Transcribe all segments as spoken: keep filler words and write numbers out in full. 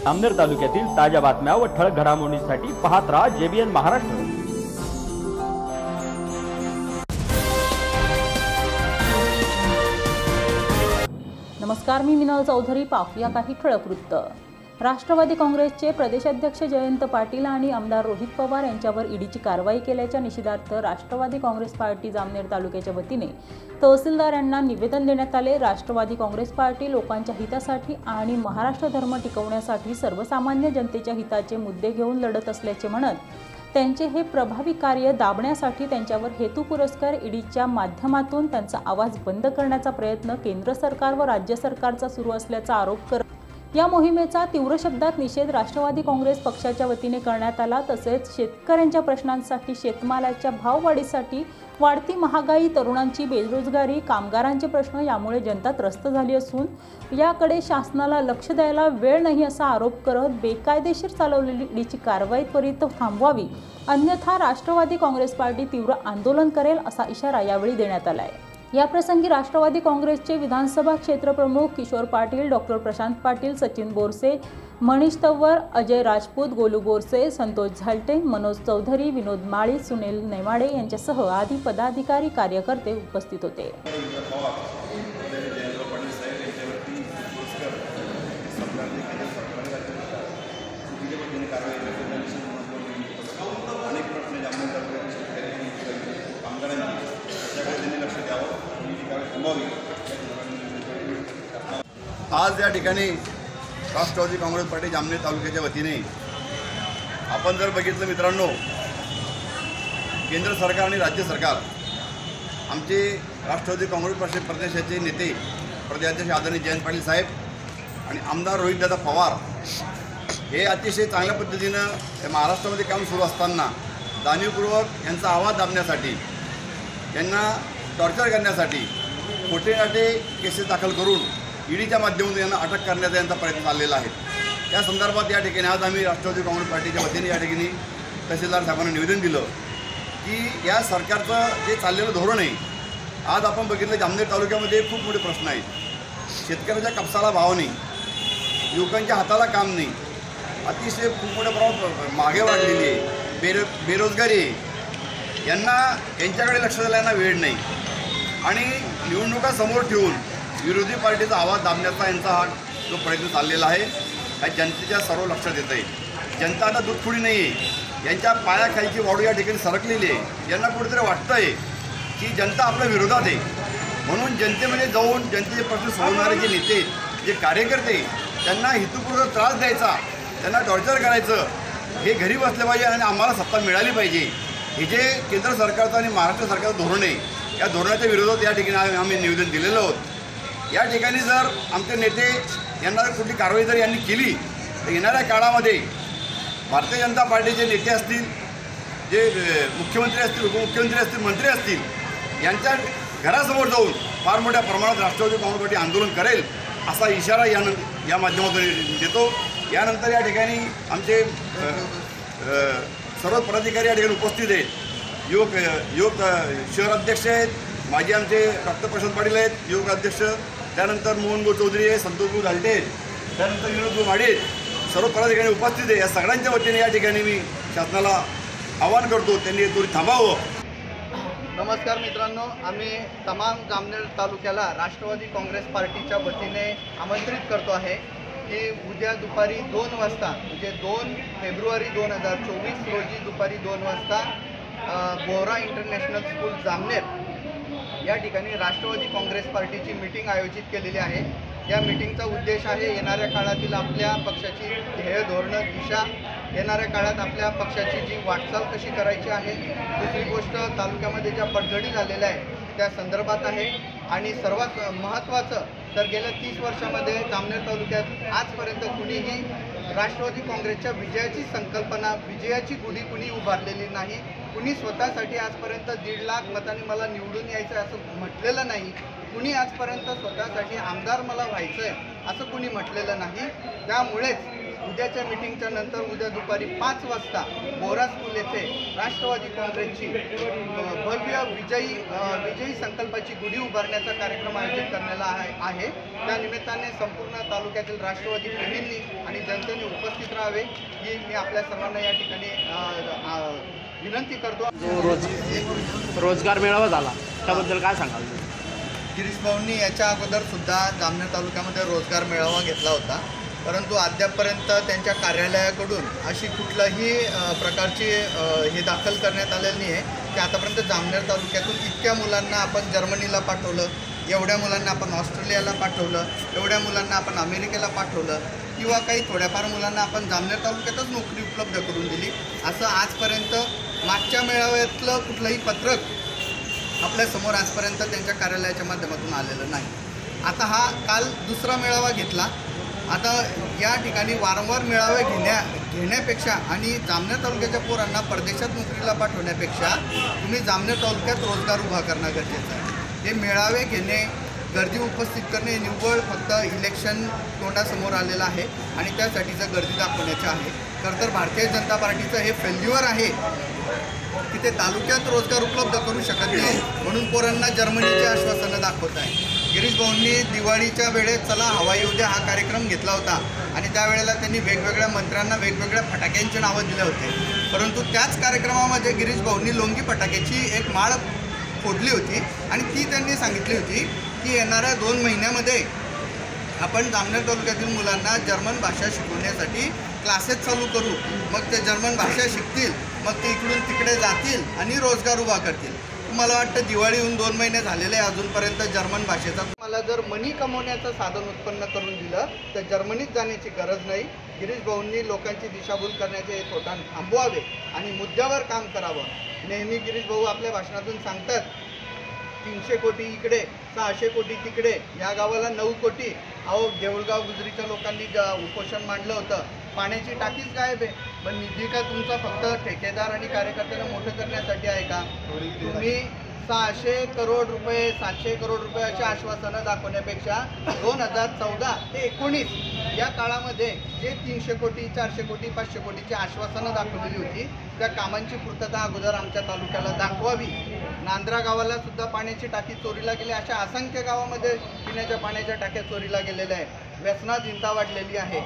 जामनेर तालुक्यातील ताज्या बातम्या व ठळक घडामोडींसाठी पाहत राहा जेबीएन महाराष्ट्र। नमस्कार, मी मिनल चौधरी। पाहूया काही ठळक वृत्त। राष्ट्रवादी काँग्रेसचे प्रदेशाध्यक्ष जयंत पाटील आणि आमदार रोहित पवार यांच्यावर ईडीची कारवाई केल्याच्या निषेधार्थ राष्ट्रवादी काँग्रेस पार्टी जामनेर तालुक्याच्या वतीने तहसीलदार यांना निवेदन देण्यात आले। राष्ट्रवादी काँग्रेस पार्टी लोकांच्या हितासाठी आणि महाराष्ट्र धर्म टिकवण्यासाठी सर्वसामान्य जनतेच्या हिताचे मुद्दे घेऊन लढत असल्याचे म्हणत त्यांचे हे प्रभावी कार्य दाबण्यासाठी त्यांच्यावर हेतुपुरस्सर ईडीच्या माध्यमातून त्यांचा आवाज बंद करण्याचा प्रयत्न केंद्र सरकार व राज्य सरकारचा सुरू असल्याचा आरोप करत या मोहिमेचा तीव्र शब्दात निषेध राष्ट्रवादी काँग्रेस पक्षाच्या वतीने करण्यात आला। तसेच शेतकऱ्यांच्या प्रश्नांसाठी, शेतमालाच्या भाववाढीसाठी, वाढती महागाई, तरुणांची बेरोजगारी, कामगारांचे प्रश्न यामुळे जनता त्रस्त झाली असून याकडे शासनाला लक्ष द्यायला वेळ नाही असा आरोप करत बेकायदेशीर चालवलेली ईडीची कारवाई त्वरित थांबवावी, अन्यथा राष्ट्रवादी काँग्रेस पार्टी तीव्र आंदोलन करेल असा इशारा यावेळी देण्यात आला आहे। या प्रसंगी राष्ट्रवादी काँग्रेसचे विधानसभा क्षेत्र प्रमुख किशोर पाटील, डॉक्टर प्रशांत पाटील, सचिन बोरसे, मनीष तव्वर, अजय राजपूत, गोलू बोरसे, संतोष झालटे, मनोज चौधरी, विनोद माळी, सुनील नेमाडे यांच्यासह आदी पदाधिकारी, कार्यकर्ते उपस्थित होते। आज या ठिकाणी राष्ट्रवादी काँग्रेस पार्टी जामनेर तालुक्याच्या वतीने आपण जर बघितलं मित्रांनो, केंद्र सरकार आणि राज्य सरकार आमचे राष्ट्रवादी काँग्रेस पक्ष प्रदेशाचे नेते प्रदेशाध्यक्ष आदरणीय जयंत पाटील साहेब आणि आमदार रोहितदादा पवार हे अतिशय चांगल्या पद्धतीनं महाराष्ट्रामध्ये काम सुरू असताना जाणीवपूर्वक यांचा आवाज दाबण्यासाठी, यांना टॉर्चर करण्यासाठी खोटे नाटे केसेस दाखल करून ईडीच्या माध्यमातून यांना अटक करण्याचा यांचा प्रयत्न चाललेला आहे। त्या संदर्भात या ठिकाणी आज आम्ही राष्ट्रवादी काँग्रेस पार्टीच्या वतीने या ठिकाणी तहसीलदार साहेबांना निवेदन दिलं की या सरकारचं जे चाललेलं धोरण आहे, आज आपण बघितलं जामनेर तालुक्यामध्ये खूप मोठे प्रश्न आहेत। शेतकऱ्याच्या कापसाला भाव नाही, युवकांच्या हाताला काम नाही, अतिशय खूप मोठ्या प्रमाणात मागे वाढलेली आहे, बेरो बेरोजगारी आहे, यांना यांच्याकडे लक्ष द्यायला यांना वेळ नाही आणि निवडणुका समोर ठेवून विरोधी पार्टीचा आवाज दाबण्याचा यांचा हा जो प्रयत्न चाललेला आहे हा जनतेच्या सर्व लक्षात येत आहे। जनता आता दूधखोडी नाही आहे, यांच्या पायाखालची वाढू या ठिकाणी सरकलेली आहे। यांना कुठेतरी वाटतं आहे की जनता आपल्या विरोधात आहे, म्हणून जनतेमध्ये जाऊन जनतेचे प्रश्न सोडवणारे जे नेते, जे कार्यकर्ते, त्यांना हेतुपूर्वक त्रास द्यायचा, त्यांना टॉर्चर करायचं, हे घरी बसले पाहिजे आणि आम्हाला सत्ता मिळाली पाहिजे, हे जे केंद्र सरकारचं आणि महाराष्ट्र सरकारचं धोरण आहे, या धोरणाच्या विरोधात या ठिकाणी आम्ही निवेदन दिलेलं आहोत। या ठिकाणी जर आमचे नेते यांना कुठली कारवाई जर यांनी केली तर येणाऱ्या काळामध्ये भारतीय जनता पार्टीचे नेते असतील, जे मुख्यमंत्री असतील, उपमुख्यमंत्री असतील, मंत्री असतील, यांच्या घरासमोर जाऊन फार मोठ्या प्रमाणात राष्ट्रवादी काँग्रेस पार्टी आंदोलन करेल असा इशारा या या माध्यमातून देतो। यानंतर या ठिकाणी आमचे सर्व पदाधिकारी या ठिकाणी उपस्थित आहेत। युवक युवक शहर अध्यक्ष आहेत, माजी आमचे डॉक्टर प्रशांत पाटील आहेत युवक अध्यक्ष, त्यानंतर मोहन गो चौधरी आहे, संतोष झालटे आहेत, त्यानंतर विनोद माडे आहेत, सर्व पदाधिकारी उपस्थित आहे। या सगळ्यांच्या वतीने या ठिकाणी मी शासनाला आवाहन करतो त्यांनी त्वरित थांबावं। नमस्कार मित्रांनो, आम्ही तमाम जामनेर तालुक्याला राष्ट्रवादी काँग्रेस पार्टीच्या वतीने आमंत्रित करतो आहे की उद्या दुपारी दोन वाजता म्हणजे दोन फेब्रुवारी दोन हजार चोवीस रोजी दुपारी दोन वाजता बोहरा इंटरनॅशनल स्कूल जामनेर या ठिकाणी राष्ट्रवादी काँग्रेस पार्टीची मीटिंग आयोजित केलेली आहे। या मीटिंगचा उद्देश आहे येणाऱ्या काळातील आपल्या पक्षाची ध्येय धोरणं, दिशा, येणाऱ्या काळात आपल्या पक्षाची जी वाटचाल कशी करायची आहे, दुसरी गोष्ट तालुक्यामध्ये ज्या पडझडी झालेल्या आहेत त्या संदर्भात आहे आणि सर्वात महत्त्वाचं तर गेल्या तीस वर्षामध्ये जामनेर तालुक्यात आजपर्यंत कुणीही राष्ट्रवादी काँग्रेसच्या विजयाची संकल्पना, विजयाची गुढी कुणी उभारलेली नाही, कुणी स्वतःसाठी आजपर्यंत दीड लाख मतांनी मला निवडून यायचं असं म्हटलेलं नाही, कुणी आजपर्यंत स्वतःसाठी आमदार मला व्हायचं आहे असं कुणी म्हटलेलं नाही। त्यामुळेच उद्याच्या मिटिंगच्या नंतर उद्या दुपारी पाच वाजता बोरा स्कूल येथे राष्ट्रवादी काँग्रेसची भव्य विजयी विजयी संकल्पाची गुढी उभारण्याचा कार्यक्रम आयोजित करण्याला आहे. त्या निमित्ताने संपूर्ण तालुक्यातील राष्ट्रवादी प्रेमींनी आणि जनतेने उपस्थित राहावे ही मी आपल्या सर्वांना या ठिकाणी विनंती करतो. रोज रोजगार मेळावा झाला त्याबद्दल काय सांगाल? गिरीश भाऊंनी याच्या अगोदर सुद्धा जामनेर तालुक्यामध्ये रोजगार मेळावा घेतला होता, परंतु अद्यापपर्यंत त्यांच्या कार्यालयाकडून अशी कुठल्याही प्रकारची हे दाखल करण्यात आलेली नाही आहे की आतापर्यंत जामनेर तालुक्यातून इतक्या मुलांना आपण जर्मनीला पाठवलं, एवढ्या मुलांना आपण ऑस्ट्रेलियाला पाठवलं, एवढ्या मुलांना आपण अमेरिकेला पाठवलं किंवा काही थोड्याफार मुलांना आपण जामनेर तालुक्यातच नोकरी उपलब्ध करून दिली, असं आजपर्यंत मागच्या मेळाव्यातलं कुठलंही पत्रक आपल्यासमोर आजपर्यंत त्यांच्या कार्यालयाच्या माध्यमातून आलेलं नाही. आता हा काल दुसरा मेळावा घेतला. आता या ठिकाणी वारंवार मेळावे घेण्या घेण्यापेक्षा आणि जामनेर तालुक्याच्या पोरांना परदेशात नोकरीला पाठवण्यापेक्षा तुम्ही जामनेर तालुक्यात रोजगार उभा करणं गरजेचं आहे. हे मेळावे घेणे, गर्दी उपस्थित करणे निव्वळ फक्त इलेक्शन तोंडासमोर आलेलं आहे आणि त्यासाठीचं गर्दी दाखवण्याचं आहे. खरं तर भारतीय जनता पार्टीचं हे फेल्युअर आहे की ते तालुक्यात रोजगार उपलब्ध करू शकत नाही म्हणून पोरांना जर्मनीचे आश्वासनं दाखवत आहे. गिरीश भाऊंनी दिवाळीच्या वेळेस चला हवा येऊ द्या हा कार्यक्रम घेतला होता आणि त्यावेळेला त्यांनी वेगवेगळ्या मंत्र्यांना वेगवेगळ्या फटाक्यांची नावं दिले होते, परंतु त्याच कार्यक्रमामध्ये गिरीश भाऊंनी लोंगी फटाक्याची एक माळ फोडली होती आणि ती त्यांनी सांगितली होती की येणाऱ्या दोन महिन्यामध्ये आपण जामनेर तालुक्यातील मुलांना जर्मन भाषा शिकवण्यासाठी क्लासेस चालू करू, मग ते जर्मन भाषा शिकतील, मग ते इकडून तिकडे जातील आणि रोजगार उभा करतील. मला वाटतं दिवाळी होऊन दोन महिने झालेले आहे, अजूनपर्यंत जर्मन भाषेचा मला जर मनी कमवण्याचं साधन उत्पन्न करून दिलं तर जर्मनीत जाण्याची गरज नाही. गिरीश भाऊंनी लोकांची दिशाभूल करण्याचे हे थोटान थांबवावे आणि मुद्द्यावर काम करावं. नेहमी गिरीश भाऊ आपल्या भाषणातून सांगतात तीनशे कोटी इकडे, सहाशे कोटी तिकडे, या गावाला नऊ कोटी. अहो देऊळगाव गुजरीच्या लोकांनी उपोषण मांडलं होतं, पाण्याची टाकीच गायब आहे, पण निधी का तुमचा फक्त ठेकेदार आणि कार्यकर्त्यांना मोठं करण्यासाठी आहे का? तुम्ही सहाशे करोड रुपये सातशे करोड रुपये अशा आश्वासनं दाखवण्यापेक्षा दोन हजार चौदा ते एकोणीस या काळामध्ये जे तीनशे कोटी चारशे कोटी पाचशे कोटीची आश्वासनं दाखवलेली होती त्या कामांची पूर्तता अगोदर आमच्या तालुक्याला दाखवावी. नांद्रा गावाला सुद्धा पाण्याची टाकी चोरीला गेली, अशा असंख्य गावामध्ये पिण्याच्या पाण्याच्या टाक्या चोरीला गेलेल्या आहेत. व्यसनात चिंता वाढलेली आहे.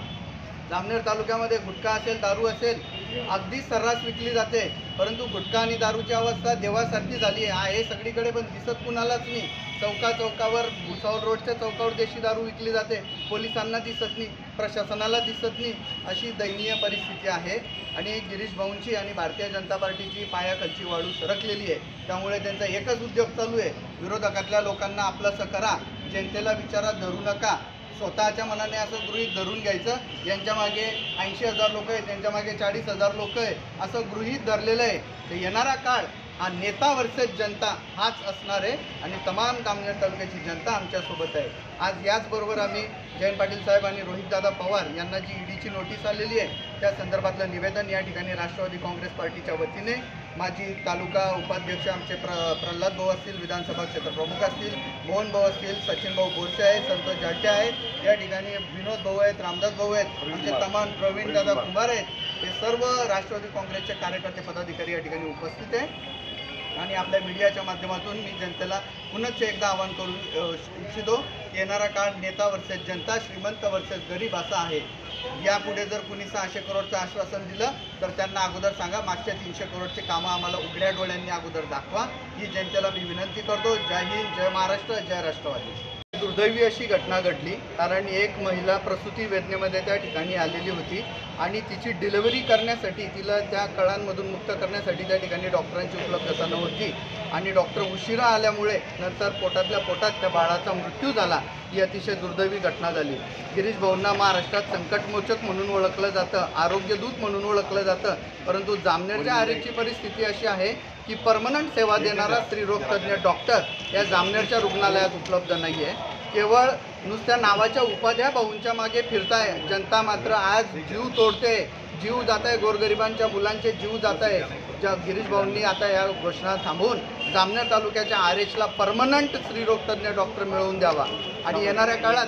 जामनेर तालुक्यामध्ये गुटखा असेल, दारू असेल, अगदी सर्रास विकली जाते, परंतु गुटखा आणि दारूची अवस्था देवासारखी झाली आहे. सगळीकडे पण दिसत कुणालाच नाही. चौका चौकावर भुसावळ रोडच्या चौकावर देशी दारू विकली जाते, पोलिसांना दिसत नाही, प्रशासनाला दिसत नाही, अशी दयनीय परिस्थिती आहे. आणि गिरीश भाऊंची आणि भारतीय जनता पार्टीची पायाखालची वाळू सरकलेली आहे. त्यामुळे त्यांचा एकच उद्योग चालू आहे, विरोधकातल्या लोकांना आपलंसं करा, जनतेला विचारात धरू नका, स्वतःच्या मनाने असं गृहीत धरून घ्यायचं. यांच्या मागे ऐंशी हजार लोक आहेत, त्यांच्या मागे चाळीस हजार लोक आहे, असं गृहीत धरलेलं आहे. तर येणारा काळ हा नेता वर्सेस जनता हाच असणार आहे आणि तमाम जामनेर तालुक्याची जनता आमच्यासोबत आहे. आज याचबरोबर आम्ही जयंत पाटील साहेब आणि रोहितदादा पवार यांना जी ईडीची नोटीस आलेली आहे त्या संदर्भातलं निवेदन या ठिकाणी राष्ट्रवादी काँग्रेस पार्टीच्या वतीने माजी तालुका उपाध्यक्ष आमचे प्र प्रल्हाद भाऊ असतील, विधानसभा क्षेत्रप्रमुख असतील, मोहन भाऊ असतील, सचिन भाऊ बोरसे आहेत, संतोष जाटे आहेत, या ठिकाणी विनोद भाऊ आहेत, रामदास भाऊ आहेत, आमचे तमाम प्रवीण दादा कुमार आहेत. हे सर्व राष्ट्रवादी काँग्रेसचे कार्यकर्ते पदाधिकारी या ठिकाणी उपस्थित आहे. आणि आपल्या मीडियाच्या माध्यमातून मी जनतेला पुनश्च एकदा आवाहन करू इच्छितो की येणारा काळ नेता वर्सेस जनता, श्रीमंत वर्सेस गरीब असा आहे. यापुढे जर कुणी सहाशे करोडचं आश्वासन दिलं तर त्यांना अगोदर सांगा मागच्या तीनशे करोडचे कामं आम्हाला उघड्या डोळ्यांनी अगोदर दाखवा, ही जनतेला मी विनंती करतो. जय हिंद, जय महाराष्ट्र, जय राष्ट्रवादी. दुर्दैवी अशी घटना घडली, कारण एक महिला प्रसूती वेदनेमध्ये त्या ठिकाणी आलेली होती आणि तिची डिलिव्हरी करण्यासाठी तिला त्या कळांमधून मुक्त करण्यासाठी त्या ठिकाणी डॉक्टरांची उपलब्धता नव्हती आणि डॉक्टर उशिरा आल्यामुळे नंतर पोटातल्या पोटात त्या बाळाचा मृत्यू झाला. ही अतिशय दुर्दैवी घटना झाली. गिरीश भाऊंना महाराष्ट्रात संकटमोचक म्हणून ओळखलं जातं, आरोग्यदूत म्हणून ओळखलं जातं, परंतु जामनेरच्या आरेची परिस्थिती अशी आहे की परमनंट सेवा देणारा स्त्रीरोगतज्ञ डॉक्टर या जामनेरच्या रुग्णालयात उपलब्ध नाही आहे. केवळ नुसत्या नावाच्या उपाध्या भाऊंच्या मागे फिरताय जनता, मात्र आज जीव तोडते, जीव जात आहे, गोरगरिबांच्या मुलांचे जीव जात आहे. ज्या गिरीश भाऊंनी आता या घोषणा थांबवून जामनेर तालुक्याच्या आर एचला परमनंट स्त्रीरोगतज्ञ डॉक्टर मिळवून द्यावा आणि येणाऱ्या काळात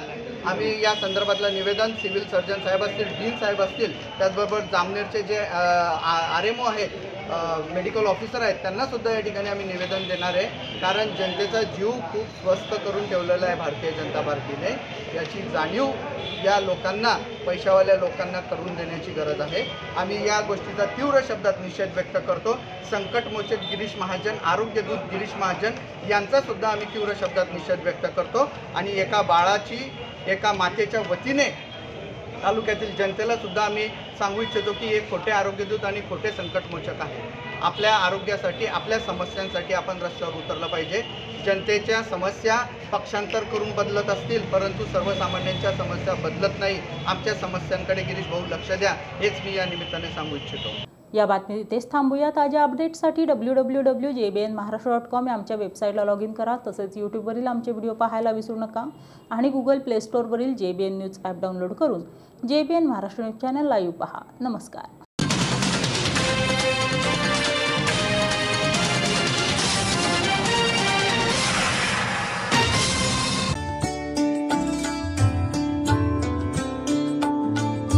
आम्ही या संदर्भातलं निवेदन सिव्हिल सर्जन साहेब असतील, डीन साहेब असतील, त्याचबरोबर जामनेरचे जे आर एम ओ आहेत, मेडिकल ऑफिसर आहेत, त्यांनासुद्धा या ठिकाणी आम्ही निवेदन देणार आहे. कारण जनतेचा जीव खूप स्वस्त करून ठेवलेला आहे भारतीय जनता पार्टीने. याची जाणीव या लोकांना, पैशावाल्या लोकांना करून देण्याची गरज आहे. आम्ही या गोष्टीचा तीव्र शब्दात निषेध व्यक्त करतो. संकटमोचक गिरीश महाजन, आरोग्यदूत गिरीश महाजन यांचासुद्धा आम्ही तीव्र शब्दात निषेध व्यक्त करतो. आणि एका बाळाची, एका मातेच्या वतीने तालुक्यातील जनतेला सुद्धा आम्ही सांगू इच्छितो की हे खोटे आरोग्यदूत आणि खोटे संकटमोचक आहे. आपल्या आरोग्यासाठी, आपल्या समस्यांसाठी आपण रस्त्यावर उतरलं पाहिजे. जनतेच्या समस्या पक्षांतर करून बदलत असतील, परंतु सर्वसामान्यांच्या समस्या बदलत नाही. आमच्या समस्यांकडे गिरीश भाऊ लक्ष द्या, हेच मी या निमित्ताने सांगू इच्छितो. या बातमी इथेच थांबूया. ताज्या अपडेट्ससाठी W W W J B N Maharashtra dot com या आमच्या वेबसाईटला लॉग इन करा. तसेच यूट्यूबवरील आमचे व्हिडिओ पाहायला विसरू नका आणि गुगल प्ले स्टोअरवरील J B N news app download करून J B N Maharashtra news channel live पहा. नमस्कार.